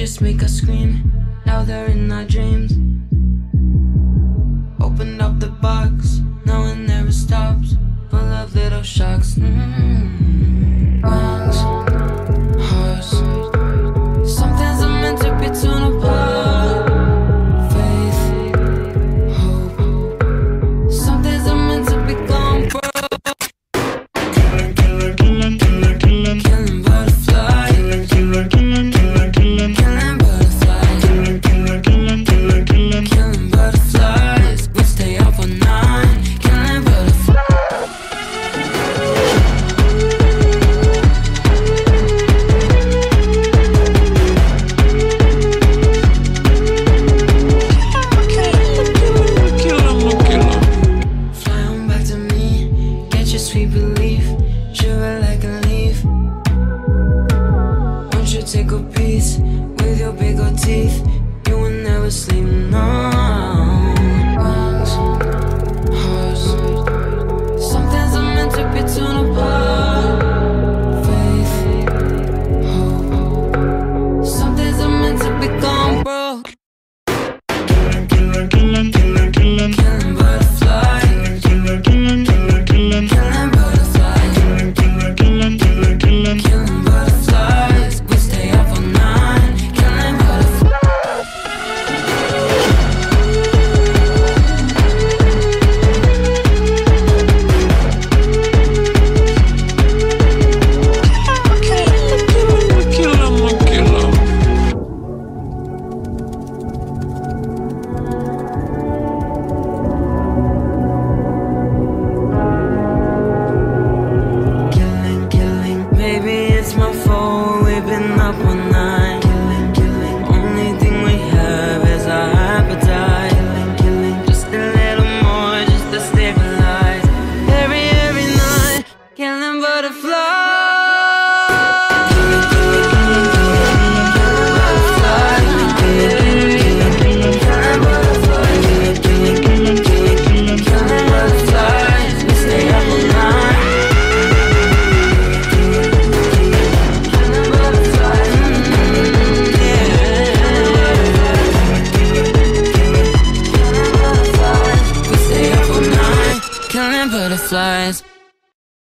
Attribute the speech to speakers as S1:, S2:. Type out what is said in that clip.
S1: just make us scream. Now they're in our dreams. Opened up the box, now it never stops. Full of little shocks. Wrongs, hearts. Some things are meant to be torn apart. Faith, hope. Some things are meant to be gone broke. Killing butterfly. Killing butterfly. Killing butterflies. We stay up all night. Killing butterflies. Fly on back to me. Get your sweet relief. Shiver like a leaf. Won't you take a piece with your big old teeth? You will never sleep, no. Wrongs, hearts. Some things are meant to be torn apart. Faith, hope. Some things are meant to be gone broke. Killing butterfly. Killing